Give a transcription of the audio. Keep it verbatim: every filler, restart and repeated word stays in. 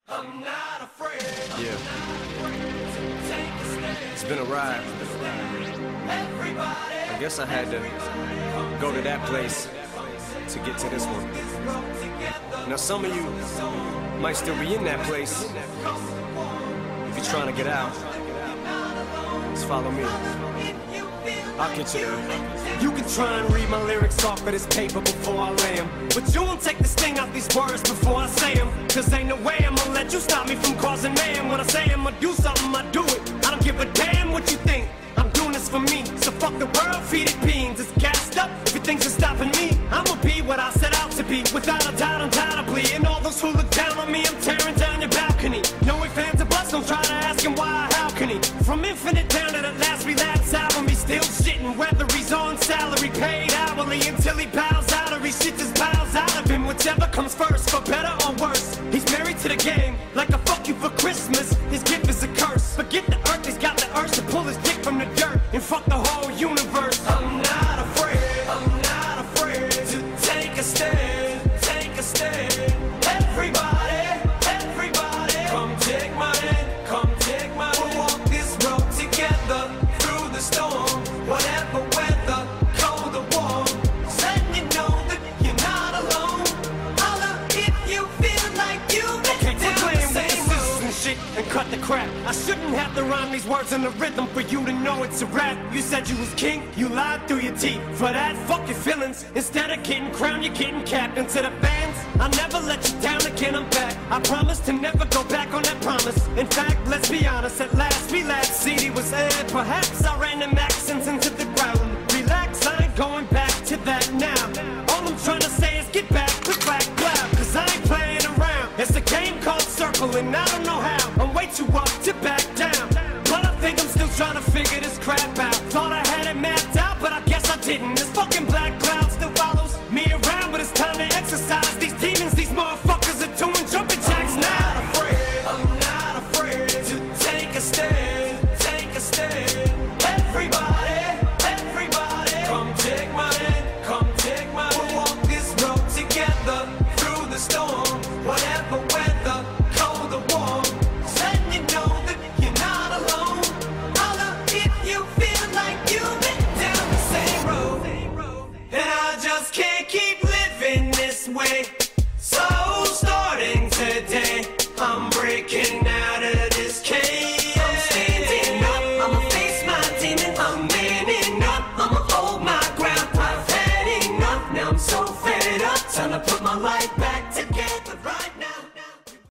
I'm not afraid. Yeah. Take a stand. It's been a ride. Everybody. I guess I had to go to that place to get to this one. Now some of you might still be in that place. If you're trying to get out, just follow me. I'll get you there. You can try and read my lyrics off of this paper before I lay 'em, but you won't take the sting out these words before I say 'em. Cause ain't no way I'm gonna let you stop me from causing mayhem. When I say I'm gonna do something, I do it. I don't give a damn what you think. I'm doing this for me. So fuck the world, feed it beans. It's gassed up. If you think you're stopping me, I'ma be what I set out to be. Without a doubt, undoubtedly. And all those who look down on me, I'm tearing down your balcony. No ifs, ands, or buts, don't try to ask him why or how can he. From Infinite down to the last relapse album, he's still shitting. Whether he's on salary, paid hourly, until he bows out or he shit just bows out of him. Whichever comes first, for better or worse. He's married to the game, like a fuck you for Christmas. His gift is a curse. Forget the earth, he's got the urge to pull his dick from the dirt and fuck the whole universe. I'm not afraid, I'm not afraid to take a stand, take a stand. Everybody, everybody, come take my hand, come take my hand. We'll walk this road together through the storm, whatever weather, cold or warm. Just letting you know that you're not alone. Holla if you feel like you okay, quit playing with the scissors and shit and cut the crap. I shouldn't have to rhyme these words in the rhythm for you to know it's a rap. You said you was king, you lied through your teeth. For that, fuck your feelings. Instead of getting crowned, you're getting capped. And to the fans, I'll never let you down again, I'm back. I promise to never go back on that promise. In fact, let's be honest, at last we laughed. C D was aired, perhaps I ran them accents into the ground. Relax, I ain't going back to that now. All I'm trying to say is get back, click back, clap. Cause I ain't playing around. It's a game called Circle and I don't know how. I'm way too up to back.